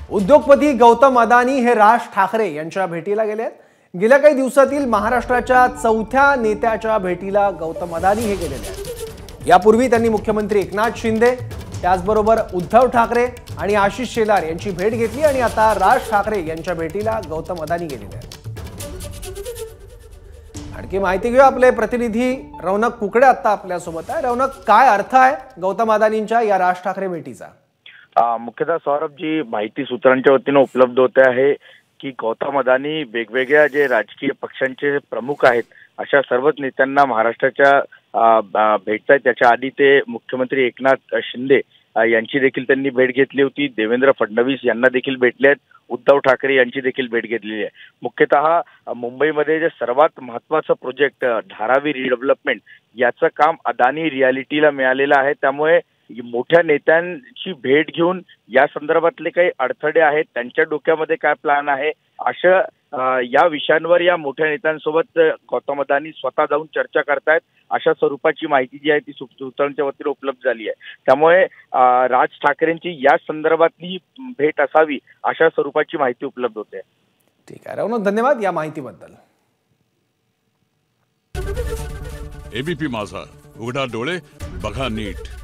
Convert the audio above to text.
उद्योगपती गौतम अदानी हे राज ठाकरे यांच्या भेटीला गेले आहेत। गेल्या काही दिवसातील महाराष्ट्राच्या चौथ्या नेत्याच्या भेटीला गौतम अदानी हे गेलेले आहेत। यापूर्वी त्यांनी मुख्यमंत्री एकनाथ शिंदे, त्याचबरोबर उद्धव ठाकरे आणि आशिष शेलार यांची भेट घेतली आणि आता राज ठाकरे यांच्या भेटीला गौतम अदानी गेलेले आहेत। आणखी माहिती घेऊ, आपले प्रतिनिधी रौनक कुकडे आता आपल्या सोबत आहे। रौनक, काय अर्थ आहे गौतम अदानींच्या या राज ठाकरे भेटीचा? मुख्यतः सौरभ जी, माहिती सूत्रांच्या वतीने उपलब्ध होते आहे की गौतम अदानी वेगवेगळ्या जे राजकीय पक्षांचे प्रमुख आहेत अशा सर्वच नेत्यांना महाराष्ट्राच्या भेटतायत। त्याच्या आधी ते मुख्यमंत्री एकनाथ शिंदे यांची देखील त्यांनी भेट घेतली होती, देवेंद्र फडणवीस यांना देखील भेटले आहेत, उद्धव ठाकरे यांची देखील भेट घेतलेली आहे। मुख्यतः मुंबईमध्ये जे सर्वात महत्त्वाचं प्रोजेक्ट धारावी रिडेव्हलपमेंट याचं काम अदानी रियालिटीला मिळालेलं आहे। त्यामुळे मोठ्या नेत्यांची भेट घेऊन या संदर्भातले काही अडथळे आहेत, त्यांच्या डोक्यामध्ये काय प्लॅन आहे, अशा या विषयांवर या मोठ्या नेत्यांसोबत गौतम अदानी स्वतः जाऊन चर्चा करतायत, अशा स्वरूपाची माहिती जी आहे ती सूत्रांच्या वतीने उपलब्ध झाली आहे। त्यामुळे राज ठाकरेंची या संदर्भातली भेट असावी अशा स्वरूपाची माहिती उपलब्ध होते। ठीक आहे रौनक, धन्यवाद या माहितीबद्दल। एबीपी माझा, उघडा डोळे बघा नीट।